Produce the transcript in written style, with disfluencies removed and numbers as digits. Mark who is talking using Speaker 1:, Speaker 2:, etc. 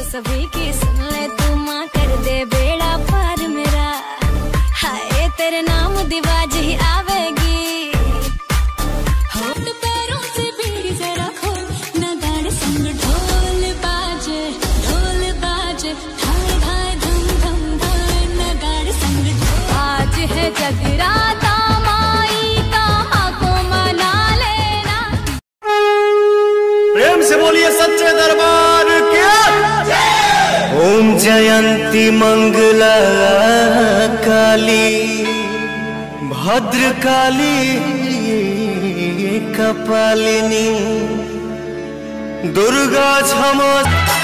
Speaker 1: सभी की सुन ले तू माँ, कर दे बेड़ा पार मेरा। हाय तेरे नाम दिवाज ही आवेगी। होठ पैरों से बीड़ी जरा खोल, नगाड़े संग ढोल बाजे, ढोल बाजे, धाय धाय धम धम धाय, नगाड़े संग ढोल। आज है जगराता माई का, माँ को मना लेना।
Speaker 2: प्रेम से बोलिए सच्चे दरबार के। ओम जयंती मंगला काली, भद्र काली कपालिनी, दुर्गा क्षमा